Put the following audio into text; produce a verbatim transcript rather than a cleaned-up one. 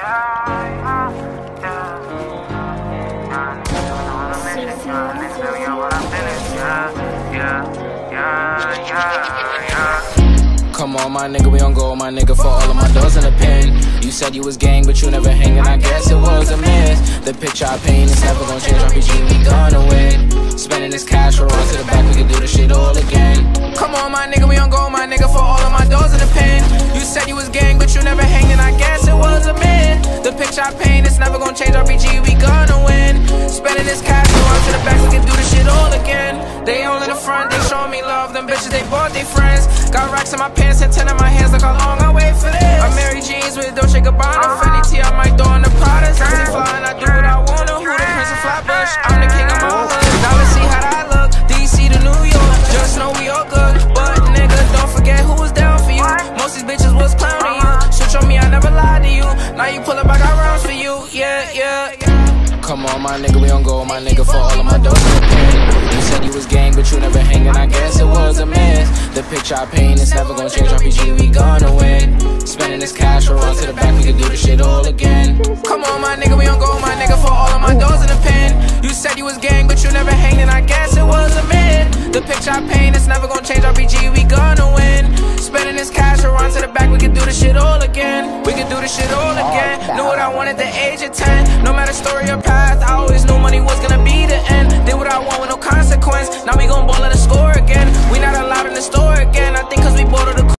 Come on, my nigga, we on go, my nigga, for all of my doors in the pen. You said you was gang, but you never hanging, I guess it was a miss. The picture I paint is never gonna change, R P G, we gonna win. Spending this cash, we'll run to the back, we can do this shit all again. Come on, my nigga, we on go, my nigga, for all of my doors in the pen. You said you was gang, but you never hanging, I guess it was a myth. The picture I paint is never gonna change, R P G, we gonna win. Spending this cash, we'll run to the back, we can do this shit all again. They all in the front, they showing me love, them bitches, they bought they friends. Got racks in my pants and ten in my hands, look how long I wait for this. I'm Mary Jeans with Dolce Gabbana, Fendi T, I might throw on the Prada. Sexy fly and I do what I wanna, who the Prince of Flatbush? I'm the king of my hood, now let's see how that look. D C to New York, just know we all good. But nigga, don't forget who was down for you. Most these bitches was clowning you. Switch on me, I never lied to you. Now you pull up, I got rounds for you, yeah, yeah. Come on, my nigga, we on go, my nigga, for all of my doors in the pen. You said you was gang, but you never hanging, I guess it was a miss. The picture I paint is never gonna change, R P G, we gonna win. Spending this cash, we'll run to the back, we can do this shit all again. Come on, my nigga, we on go, my nigga, for all of my doors in the pen. You said you was gang, but you never hanging, I guess it was a myth. The picture I paint is never gonna change, R P G, we gonna win. Spending this cash, we'll run to the back, we can do this shit all again. We can do this shit all again. Knew what I wanted at the age of ten, no matter story or past.